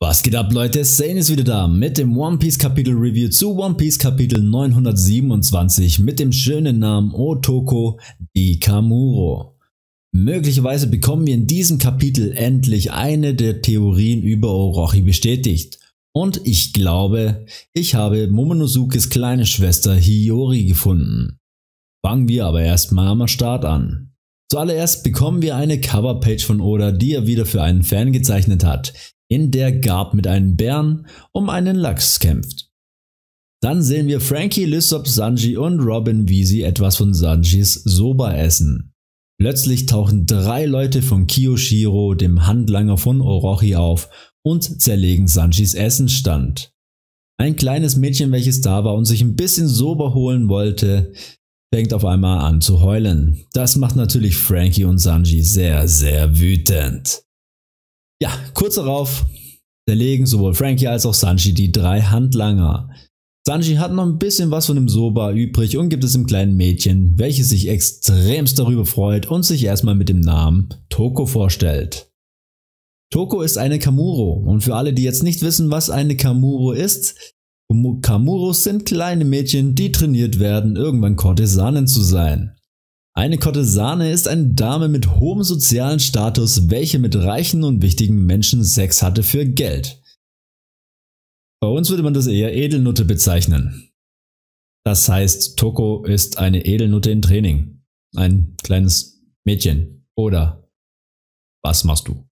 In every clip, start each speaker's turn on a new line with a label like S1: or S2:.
S1: Was geht ab, Leute? Sane ist wieder da mit dem One Piece Kapitel Review zu One Piece Kapitel 927 mit dem schönen Namen Otoko di Kamuro. Möglicherweise bekommen wir in diesem Kapitel endlich eine der Theorien über Orochi bestätigt. Und ich glaube, ich habe Momonozukes kleine Schwester Hiyori gefunden. Fangen wir aber erstmal am Start an. Zuallererst bekommen wir eine Coverpage von Oda, die er wieder für einen Fan gezeichnet hat, in der Garp mit einem Bären um einen Lachs kämpft. Dann sehen wir Franky, Lysop, Sanji und Robin, wie sie etwas von Sanjis Soba essen. Plötzlich tauchen 3 Leute von Kiyoshiro, dem Handlanger von Orochi, auf und zerlegen Sanjis Essensstand. Ein kleines Mädchen, welches da war und sich ein bisschen Soba holen wollte, fängt auf einmal an zu heulen. Das macht natürlich Franky und Sanji sehr, sehr wütend. Ja, kurz darauf zerlegen sowohl Franky als auch Sanji die 3 Handlanger. Sanji hat noch ein bisschen was von dem Soba übrig und gibt es dem kleinen Mädchen, welches sich extremst darüber freut und sich erstmal mit dem Namen Toko vorstellt. Toko ist eine Kamuro, und für alle, die jetzt nicht wissen, was eine Kamuro ist, Kamuros sind kleine Mädchen, die trainiert werden, irgendwann Kurtisanen zu sein. Eine Kurtisane ist eine Dame mit hohem sozialen Status, welche mit reichen und wichtigen Menschen Sex hatte für Geld. Bei uns würde man das eher Edelnutte bezeichnen. Das heißt, Toko ist eine Edelnutte in Training. Ein kleines Mädchen. Oder was machst du?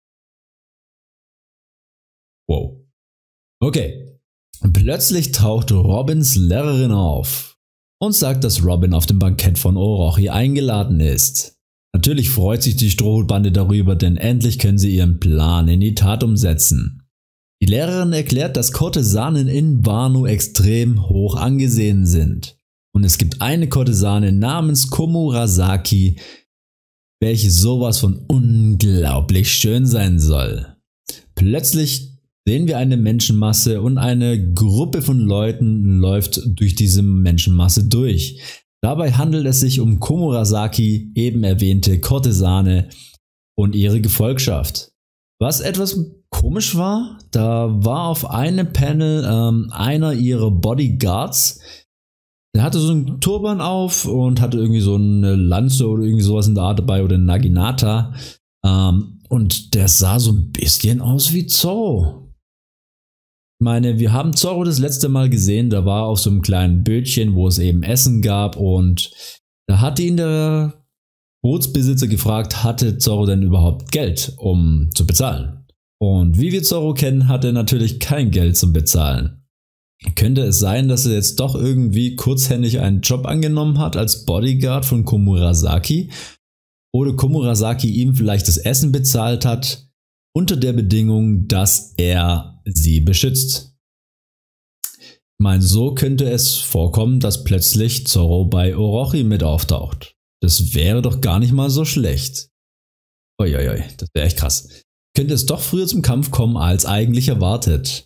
S1: Wow. Okay. Plötzlich taucht Robins Lehrerin auf und sagt, dass Robin auf dem Bankett von Orochi eingeladen ist. Natürlich freut sich die Strohhutbande darüber, denn endlich können sie ihren Plan in die Tat umsetzen. Die Lehrerin erklärt, dass Kurtisanen in Wano extrem hoch angesehen sind. Und es gibt eine Kurtisane namens Komurasaki, welche sowas von unglaublich schön sein soll. Plötzlich sehen wir eine Menschenmasse und eine Gruppe von Leuten läuft durch diese Menschenmasse durch. Dabei handelt es sich um Komurasaki, eben erwähnte Kurtisane und ihre Gefolgschaft. Was etwas komisch war, da war auf einem Panel einer ihrer Bodyguards, der hatte so einen Turban auf und hatte irgendwie so eine Lanze oder irgendwie sowas in der Art dabei oder Naginata, und der sah so ein bisschen aus wie Zorro. Ich meine, wir haben Zorro das letzte Mal gesehen, da war auf so einem kleinen Bötchen, wo es eben Essen gab, und da hatte ihn der Bootsbesitzer gefragt, hatte Zorro denn überhaupt Geld, um zu bezahlen? Und wie wir Zorro kennen, hat er natürlich kein Geld zum Bezahlen. Könnte es sein, dass er jetzt doch irgendwie kurzhändig einen Job angenommen hat als Bodyguard von Komurasaki? Oder Komurasaki ihm vielleicht das Essen bezahlt hat, unter der Bedingung, dass er sie beschützt. Ich meine, so könnte es vorkommen, dass plötzlich Zorro bei Orochi mit auftaucht. Das wäre doch gar nicht mal so schlecht. Uiuiui, das wäre echt krass. Könnte es doch früher zum Kampf kommen, als eigentlich erwartet.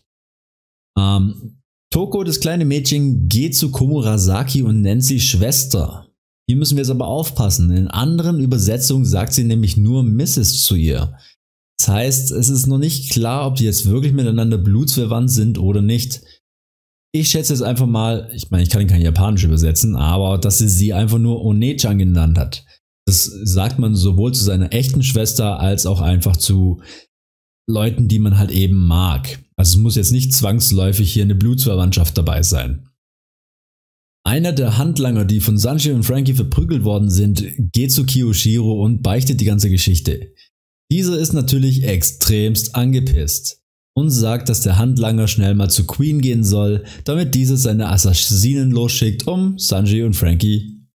S1: Toko, das kleine Mädchen, geht zu Komurasaki und nennt sie Schwester. Hier müssen wir jetzt aber aufpassen. In anderen Übersetzungen sagt sie nämlich nur Mrs. zu ihr. Das heißt, es ist noch nicht klar, ob die jetzt wirklich miteinander blutsverwandt sind oder nicht. Ich schätze jetzt einfach mal, ich meine, ich kann kein Japanisch übersetzen, aber dass sie einfach nur One-chan genannt hat. Das sagt man sowohl zu seiner echten Schwester als auch einfach zu Leuten, die man halt eben mag. Also es muss jetzt nicht zwangsläufig hier eine Blutsverwandtschaft dabei sein. Einer der Handlanger, die von Sanji und Franky verprügelt worden sind, geht zu Kiyoshiro und beichtet die ganze Geschichte. Dieser ist natürlich extremst angepisst und sagt, dass der Handlanger schnell mal zu Queen gehen soll, damit diese seine Assassinen losschickt, um Sanji und Franky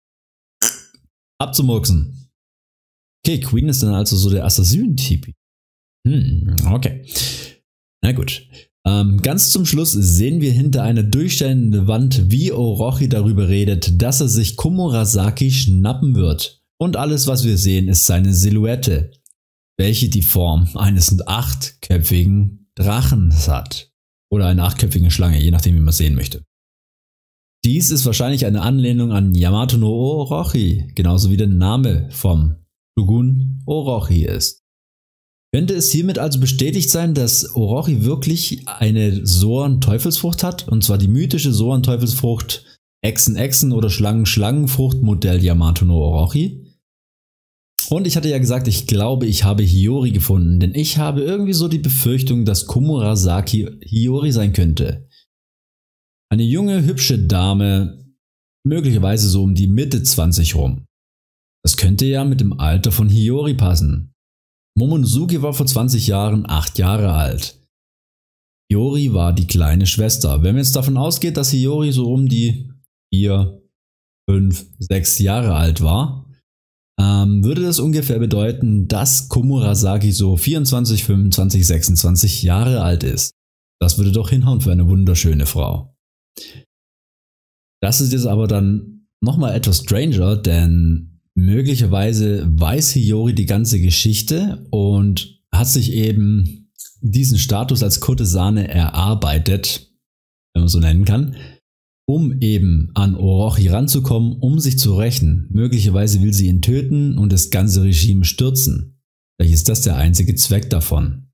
S1: abzumurksen. Okay, Queen ist dann also so der Assassinen-Typ. Okay. Na gut. Ganz zum Schluss sehen wir hinter einer durchscheinenden Wand, wie Orochi darüber redet, dass er sich Komurasaki schnappen wird. Und alles, was wir sehen, ist seine Silhouette, welche die Form eines 8-köpfigen Drachens hat. Oder eine 8-köpfige Schlange, je nachdem wie man es sehen möchte. Dies ist wahrscheinlich eine Anlehnung an Yamato no Orochi, genauso wie der Name vom Shogun Orochi ist. Könnte es hiermit also bestätigt sein, dass Orochi wirklich eine Zoan-Teufelsfrucht hat? Und zwar die mythische Zoan-Teufelsfrucht Echsen-Echsen oder Schlangen-Schlangenfrucht Modell Yamato no Orochi? Und ich hatte ja gesagt, ich glaube, ich habe Hiyori gefunden, denn ich habe irgendwie so die Befürchtung, dass Komurasaki Hiyori sein könnte. Eine junge, hübsche Dame, möglicherweise so um die Mitte 20 rum. Das könnte ja mit dem Alter von Hiyori passen. Momonosuke war vor 20 Jahren 8 Jahre alt. Hiyori war die kleine Schwester. Wenn man jetzt davon ausgeht, dass Hiyori so um die 4, 5, 6 Jahre alt war, würde das ungefähr bedeuten, dass Komurasaki so 24, 25, 26 Jahre alt ist. Das würde doch hinhauen für eine wunderschöne Frau. Das ist jetzt aber dann nochmal etwas stranger, denn möglicherweise weiß Hiyori die ganze Geschichte und hat sich eben diesen Status als Kurtisane erarbeitet, wenn man so nennen kann, um eben an Orochi ranzukommen, um sich zu rächen. Möglicherweise will sie ihn töten und das ganze Regime stürzen. Vielleicht ist das der einzige Zweck davon.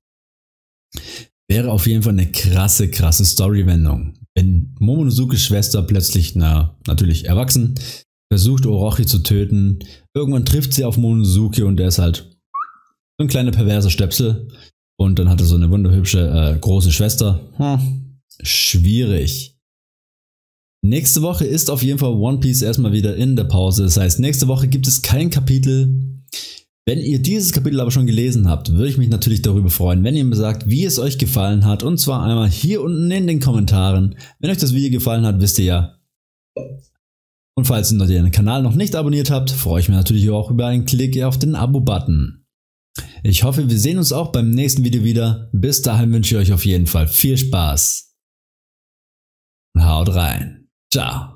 S1: Wäre auf jeden Fall eine krasse Storywendung. Wenn Momonozukes Schwester plötzlich, natürlich erwachsen, versucht Orochi zu töten. Irgendwann trifft sie auf Momonosuke und der ist halt so ein kleiner perverser Stöpsel. Und dann hat er so eine wunderhübsche große Schwester. Schwierig. Nächste Woche ist auf jeden Fall One Piece erstmal wieder in der Pause. Das heißt, nächste Woche gibt es kein Kapitel. Wenn ihr dieses Kapitel aber schon gelesen habt, würde ich mich natürlich darüber freuen, wenn ihr mir sagt, wie es euch gefallen hat. Und zwar einmal hier unten in den Kommentaren. Wenn euch das Video gefallen hat, wisst ihr ja. Und falls ihr den Kanal noch nicht abonniert habt, freue ich mich natürlich auch über einen Klick auf den Abo-Button. Ich hoffe, wir sehen uns auch beim nächsten Video wieder. Bis dahin wünsche ich euch auf jeden Fall viel Spaß. Haut rein. Ciao.